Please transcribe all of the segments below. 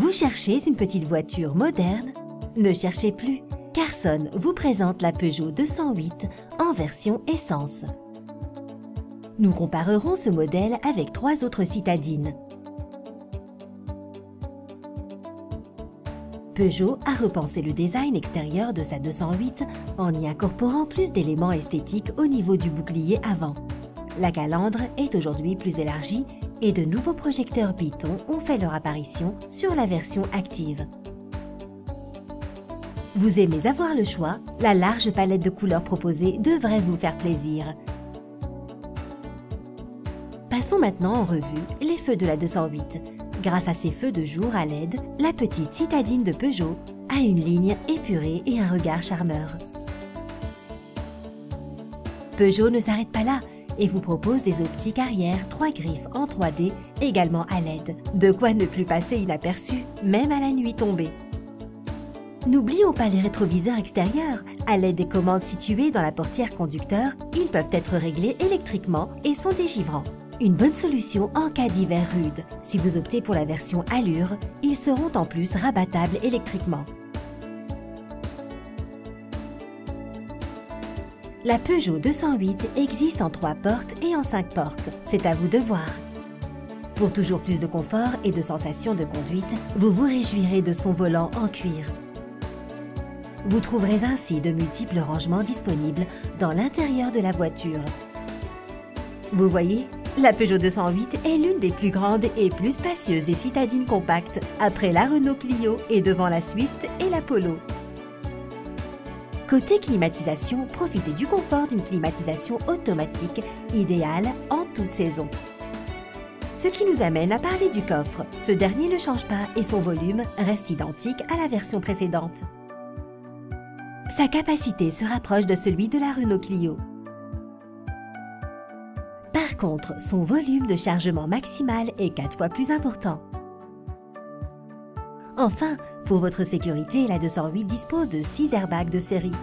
Vous cherchez une petite voiture moderne? Ne cherchez plus. Carson vous présente la Peugeot 208 en version essence. Nous comparerons ce modèle avec 3 autres citadines. Peugeot a repensé le design extérieur de sa 208 en y incorporant plus d'éléments esthétiques au niveau du bouclier avant. La calandre est aujourd'hui plus élargie et de nouveaux projecteurs Piton ont fait leur apparition sur la version active. Vous aimez avoir le choix? La large palette de couleurs proposée devrait vous faire plaisir. Passons maintenant en revue les feux de la 208. Grâce à ses feux de jour à LED, la petite citadine de Peugeot a une ligne épurée et un regard charmeur. Peugeot ne s'arrête pas là et vous propose des optiques arrière 3 griffes en 3D, également à LED. De quoi ne plus passer inaperçu, même à la nuit tombée. N'oublions pas les rétroviseurs extérieurs. À l'aide des commandes situées dans la portière conducteur, ils peuvent être réglés électriquement et sont dégivrants. Une bonne solution en cas d'hiver rude. Si vous optez pour la version Allure, ils seront en plus rabattables électriquement. La Peugeot 208 existe en 3 portes et en 5 portes. C'est à vous de voir. Pour toujours plus de confort et de sensations de conduite, vous vous réjouirez de son volant en cuir. Vous trouverez ainsi de multiples rangements disponibles dans l'intérieur de la voiture. Vous voyez, la Peugeot 208 est l'une des plus grandes et plus spacieuses des citadines compactes, après la Renault Clio et devant la Swift et la Polo. Côté climatisation, profitez du confort d'une climatisation automatique, idéale en toute saison. Ce qui nous amène à parler du coffre. Ce dernier ne change pas et son volume reste identique à la version précédente. Sa capacité se rapproche de celui de la Renault Clio. Par contre, son volume de chargement maximal est 4 fois plus important. Enfin, pour votre sécurité, la 208 dispose de 6 airbags de série.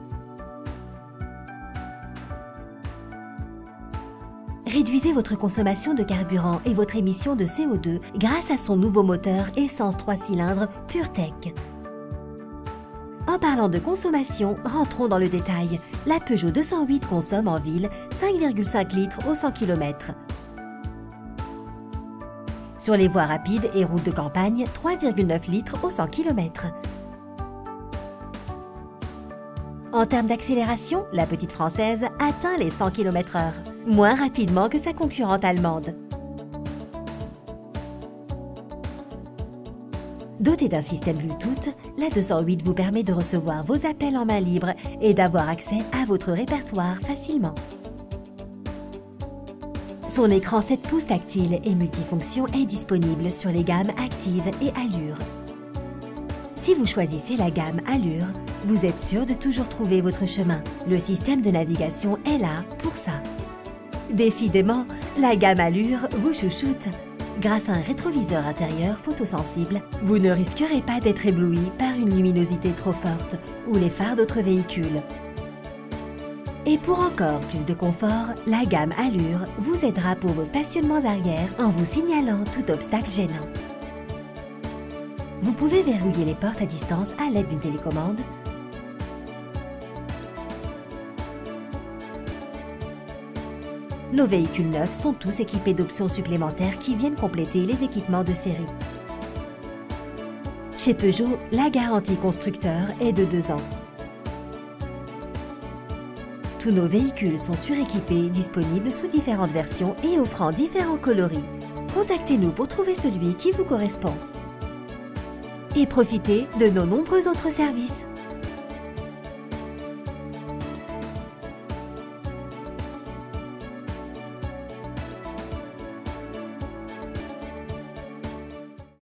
Réduisez votre consommation de carburant et votre émission de CO2 grâce à son nouveau moteur essence 3 cylindres PureTech. En parlant de consommation, rentrons dans le détail. La Peugeot 208 consomme en ville 5,5 litres au 100 km. Sur les voies rapides et routes de campagne, 3,9 litres au 100 km. En termes d'accélération, la petite française atteint les 100 km/h, moins rapidement que sa concurrente allemande. Dotée d'un système Bluetooth, la 208 vous permet de recevoir vos appels en main libre et d'avoir accès à votre répertoire facilement. Son écran 7 pouces tactile et multifonction est disponible sur les gammes Active et Allure. Si vous choisissez la gamme Allure, vous êtes sûr de toujours trouver votre chemin. Le système de navigation est là pour ça. Décidément, la gamme Allure vous chouchoute. Grâce à un rétroviseur intérieur photosensible, vous ne risquerez pas d'être ébloui par une luminosité trop forte ou les phares d'autres véhicules. Et pour encore plus de confort, la gamme Allure vous aidera pour vos stationnements arrière en vous signalant tout obstacle gênant. Vous pouvez verrouiller les portes à distance à l'aide d'une télécommande. Nos véhicules neufs sont tous équipés d'options supplémentaires qui viennent compléter les équipements de série. Chez Peugeot, la garantie constructeur est de 2 ans. Tous nos véhicules sont suréquipés, disponibles sous différentes versions et offrant différents coloris. Contactez-nous pour trouver celui qui vous correspond. Et profitez de nos nombreux autres services.